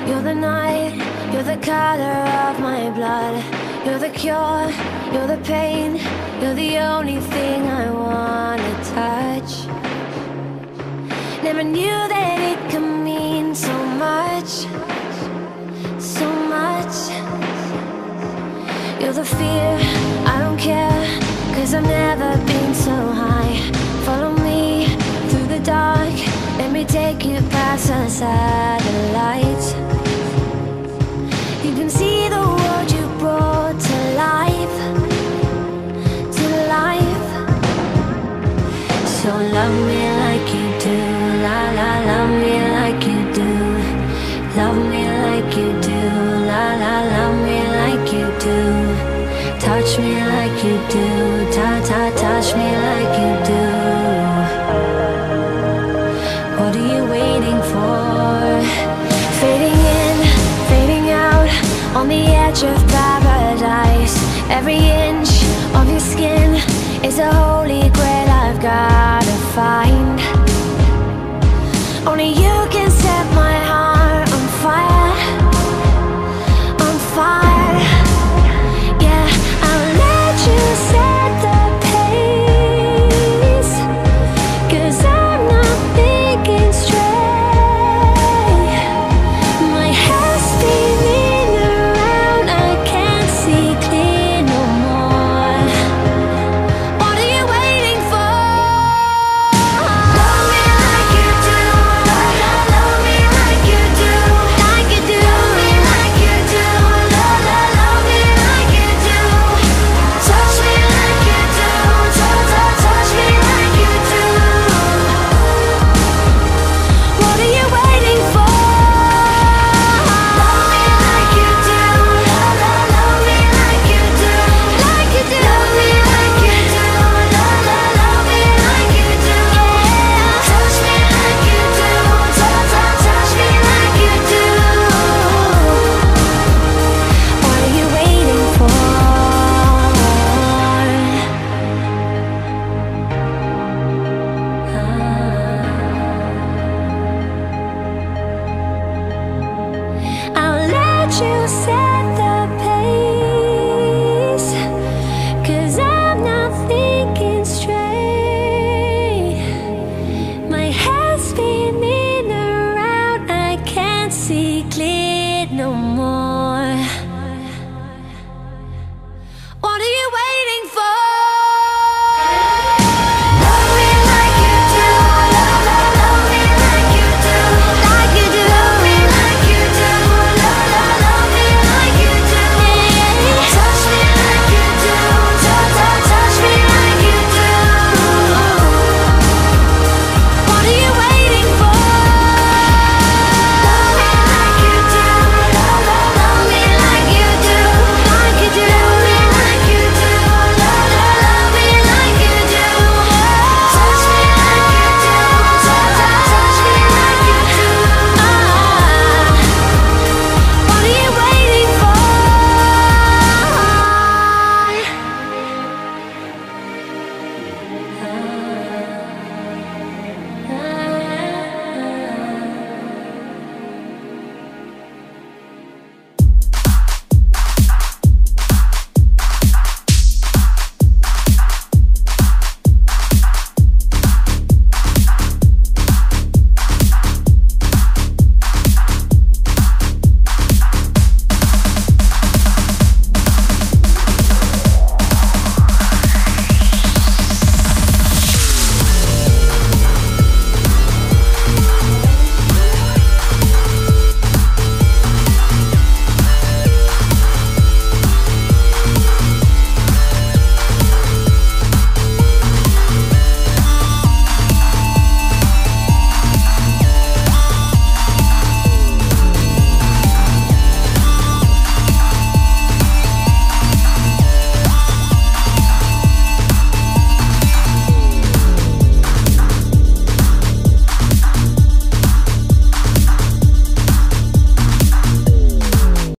You're the night, you're the color of my blood. You're the cure, you're the pain. You're the only thing I wanna touch. Never knew that it could mean so much, so much. You're the fear, I don't care, 'cause I've never been so high. Follow me through the dark, let me take you past the satellites. You can see the world you brought to life, to life. So love me like you do, la la, love me like you do. Love me like you do, la la, love me like you do. Touch me like you do, ta ta, touch me like you do. What are you waiting for? Fading in, fading out, on the edge of paradise. Every inch of your skin is a hole